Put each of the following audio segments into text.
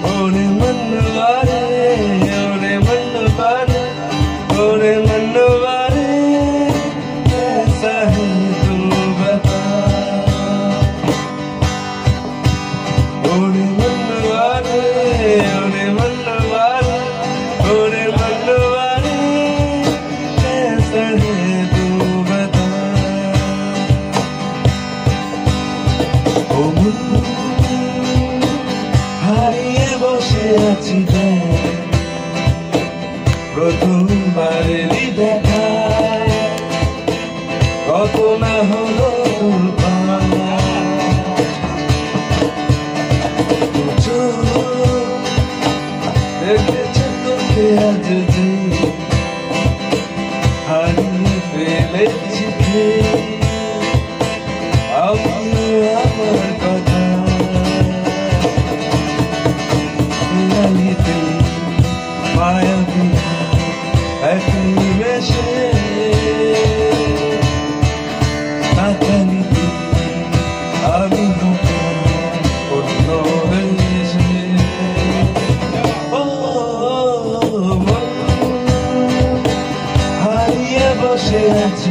ओरे मनवारे कैसा है तू बता ओरे मनवारे कैसा है तू बता ओ হারিয়ে বসে আছি প্রথমবারেরই দেখায় কত না হলো দেখেছে তোকে আজ যে হারিয়ে ফেলেছি আমি আমার কথা মায়া একই বেশে তাকালিতে আমি অন্য দেশে হারিয়ে বসে আছি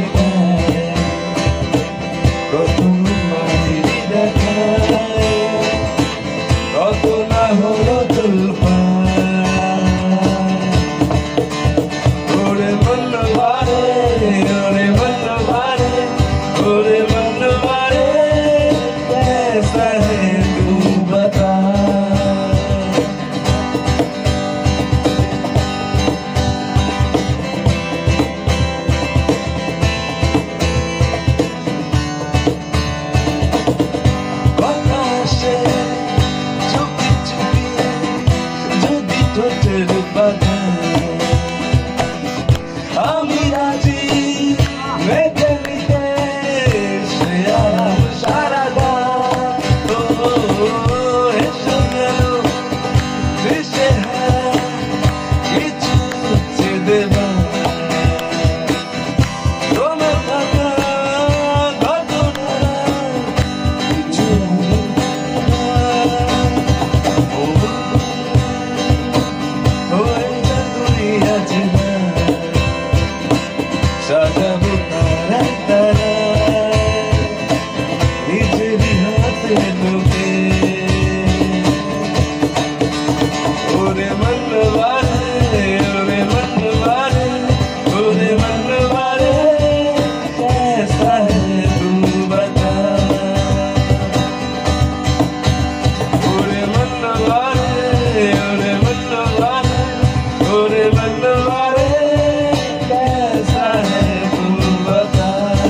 প্রথমবারেরই দেখায় কত না হলো তুলপা कैसा है तू बता বাতাসে চুপি চুপি যদি ঠোঁটের বাধা আমি রাজি মেঘে নিতে সে আরাম সারা গা এসে গেল দেশে কিছু দেবা তোমার থাকা ঘটনা কিছু হয়ে যা তুই আছে না সাজাবো তারা তারা নিজেরই হাতে তোকে ওরে মনবারে कैसा है तू बता ओरे मनवारे कैसा है तू बता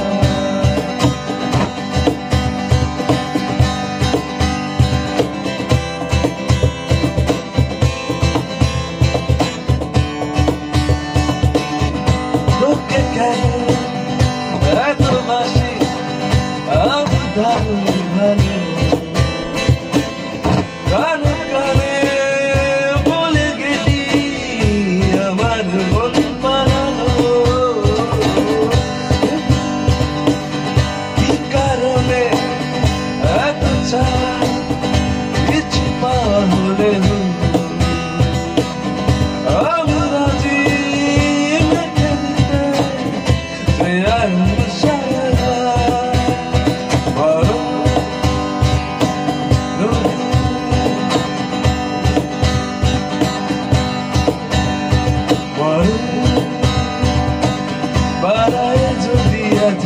তোকে কেন এত বাসি আমি দারুণ ভালো কানে কানে বলে গেলি আমার মন পালানো কি কারণে এত চাই কিছু পাওয়া হলে আমি রাজি মেখে দিতে বাড়ায় যদি আজ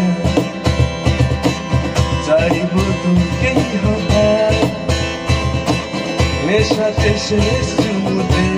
চাইব তোকেই হঠাৎ নেশাতে শেষ চুমুতে